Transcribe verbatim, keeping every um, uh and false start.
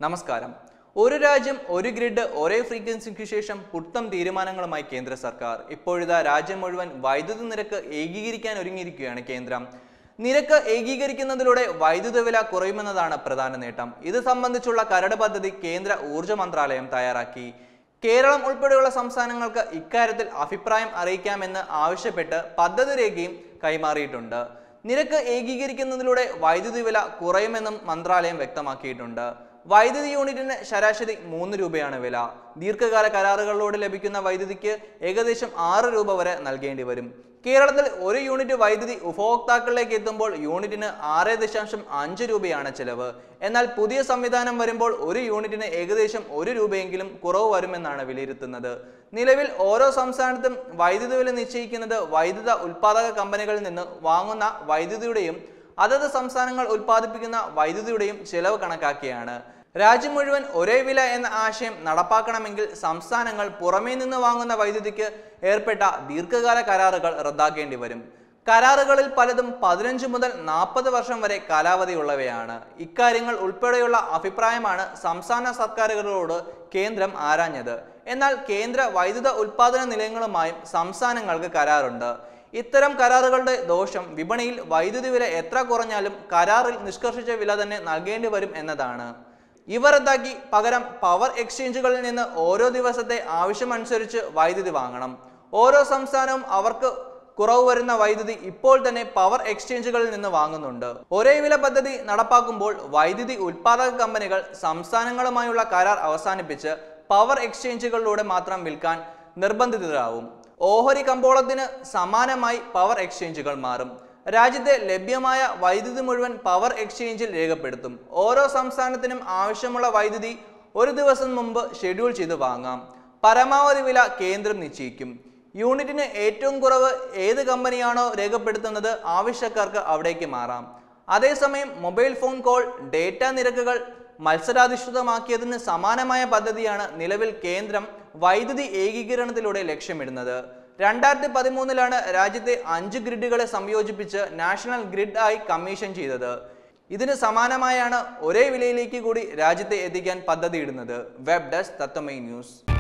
നമസ്കാരം. ഒരു രാജ്യം ഒരു ഗ്രിഡ് ഒരേ ഫ്രീക്വൻസിക്ക് ശേഷം പുത്തൻ തീരുമാനങ്ങളുമായി കേന്ദ്ര സർക്കാർ. ഇപ്പോഴിതാ രാജ്യം മുഴുവൻ വൈദ്യുതി നിരക്ക് ഏകീകരിക്കാൻ ഒരുങ്ങിയിരിക്കുകയാണ് കേന്ദ്രം. നിരക്ക് ഏകീകരിക്കുന്നതിലൂടെ വൈദ്യുതി വില കുറയുമെന്നതാണ് പ്രധാന നേട്ടം. ഇത് സംബന്ധിച്ചുള്ള കരട് പദ്ധതി കേന്ദ്ര ഊർജ്ജ മന്ത്രാലയം തയ്യാറാക്കി. കേരളം ഉൾപ്പെടെയുള്ള സംസ്ഥാനങ്ങൾക്ക് ഇക്കാര്യത്തിൽ അഭിപ്രായം അറിയിക്കാമെന്ന് ആവശ്യപ്പെട്ട് പദ്ധതി രേഖയും കൈമാറിയിട്ടുണ്ട്. നിരക്ക് ഏകീകരിക്കുന്നതിലൂടെ വൈദ്യുതി വില കുറയുമെന്നും മന്ത്രാലയം വ്യക്തമാക്കിയിട്ടുണ്ട്. വൈദ്യുതി യൂണിറ്റിന് ശരാശരി മൂന്ന് രൂപയാണ് വില. ദീർഘകാല കരാറുകളിലൂടെ ലഭിക്കുന്ന വൈദ്യുതിക്ക് ഏകദേശം ആറ് രൂപ വരെ നൽകേണ്ടി വരും. കേരളത്തിൽ ഒരു യൂണിറ്റ് വൈദ്യുതി ഉപഭോക്താക്കളിലേക്ക് എത്തുമ്പോൾ യൂണിറ്റിന് ആറ് ദശാംശം അഞ്ച് രൂപയാണ് ചെലവ്. എന്നാൽ പുതിയ സംവിധാനം വരുമ്പോൾ ഒരു യൂണിറ്റിന് ഏകദേശം ഒരു രൂപയെങ്കിലും കുറവ് വരുമെന്നാണ് വിലയിരുത്തുന്നത്. നിലവിൽ ഓരോ സംസ്ഥാനത്തും വൈദ്യുതി വില നിശ്ചയിക്കുന്നത് വൈദ്യുത ഉൽപാദക കമ്പനികളിൽ നിന്ന് വാങ്ങുന്ന വൈദ്യുതിയുടെയും അതത് സംസ്ഥാനങ്ങൾ ഉൽപ്പാദിപ്പിക്കുന്ന വൈദ്യുതിയുടെയും ചെലവ് കണക്കാക്കിയാണ്. രാജ്യം മുഴുവൻ ഒരേ വില എന്ന ആശയം നടപ്പാക്കണമെങ്കിൽ സംസ്ഥാനങ്ങൾ പുറമേ നിന്ന് വാങ്ങുന്ന വൈദ്യുതിക്ക് ഏർപ്പെട്ട ദീർഘകാല കരാറുകൾ റദ്ദാക്കേണ്ടി വരും. കരാറുകളിൽ പലതും പതിനഞ്ച് മുതൽ നാൽപ്പത് വർഷം വരെ കാലാവധിയുള്ളവയാണ്. ഇക്കാര്യങ്ങൾ ഉൾപ്പെടെയുള്ള അഭിപ്രായമാണ് സംസ്ഥാന സർക്കാരുകളോട് കേന്ദ്രം ആരാഞ്ഞത്. എന്നാൽ കേന്ദ്ര വൈദ്യുത ഉൽപാദന നിലയങ്ങളുമായും സംസ്ഥാനങ്ങൾക്ക് കരാറുണ്ട്. ഇത്തരം കരാറുകളുടെ ദോഷം വിപണിയിൽ വൈദ്യുതി വില എത്ര കുറഞ്ഞാലും കരാറിൽ നിഷ്കർഷിച്ച വില തന്നെ നൽകേണ്ടി വരും എന്നതാണ്. ഇവ റദ്ദാക്കി പകരം പവർ എക്സ്ചേഞ്ചുകളിൽ നിന്ന് ഓരോ ദിവസത്തെ ആവശ്യമനുസരിച്ച് വൈദ്യുതി വാങ്ങണം. ഓരോ സംസ്ഥാനവും അവർക്ക് കുറവ് വരുന്ന വൈദ്യുതി ഇപ്പോൾ തന്നെ പവർ എക്സ്ചേഞ്ചുകളിൽ നിന്ന് വാങ്ങുന്നുണ്ട്. ഒരേ വില പദ്ധതി നടപ്പാക്കുമ്പോൾ വൈദ്യുതി ഉൽപാദക കമ്പനികൾ സംസ്ഥാനങ്ങളുമായുള്ള കരാർ അവസാനിപ്പിച്ച് പവർ എക്സ്ചേഞ്ചുകളിലൂടെ മാത്രം വിൽക്കാൻ നിർബന്ധിതരാകും. ഓഹരി കമ്പോളത്തിന് സമാനമായി പവർ എക്സ്ചേഞ്ചുകൾ മാറും. രാജ്യത്തെ ലഭ്യമായ വൈദ്യുതി മുഴുവൻ പവർ എക്സ്ചേഞ്ചിൽ രേഖപ്പെടുത്തും. ഓരോ സംസ്ഥാനത്തിനും ആവശ്യമുള്ള വൈദ്യുതി ഒരു ദിവസം മുമ്പ് ഷെഡ്യൂൾ ചെയ്ത് വാങ്ങാം. പരമാവധി വില കേന്ദ്രം നിശ്ചയിക്കും. യൂണിറ്റിന് ഏറ്റവും കുറവ് ഏത് കമ്പനിയാണോ രേഖപ്പെടുത്തുന്നത് ആവശ്യക്കാർക്ക് അവിടേക്ക് മാറാം. അതേസമയം മൊബൈൽ ഫോൺ കോൾ ഡേറ്റ നിരക്കുകൾ മത്സരാധിഷ്ഠിതമാക്കിയതിന് സമാനമായ പദ്ധതിയാണ് നിലവിൽ കേന്ദ്രം വൈദ്യുതി ഏകീകരണത്തിലൂടെ ലക്ഷ്യമിടുന്നത്. രണ്ടായിരത്തി പതിമൂന്നിലാണ് രാജ്യത്തെ അഞ്ച് ഗ്രിഡുകളെ സംയോജിപ്പിച്ച് നാഷണൽ ഗ്രിഡ് ആയി കമ്മീഷൻ ചെയ്തത്. ഇതിന് സമാനമായാണ് ഒരേ വിലയിലേക്ക് കൂടി രാജ്യത്തെ എത്തിക്കാൻ പദ്ധതിയിടുന്നത്. Web desk Tatwamayi news.